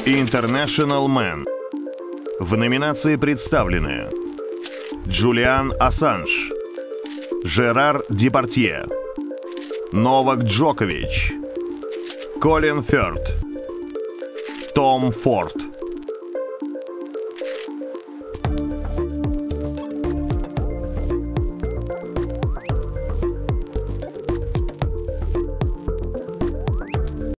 International Man. В номинации представлены Джулиан Ассанж, Жерар Депардье, Новак Джокович, Колин Фёрд, Том Форд.